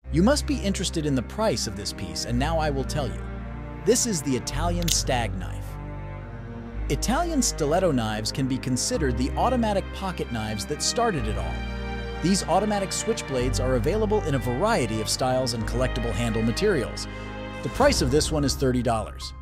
You must be interested in the price of this piece, and now I will tell you. This is the Italian Stag knife. Italian stiletto knives can be considered the automatic pocket knives that started it all. These automatic switchblades are available in a variety of styles and collectible handle materials. The price of this one is $30.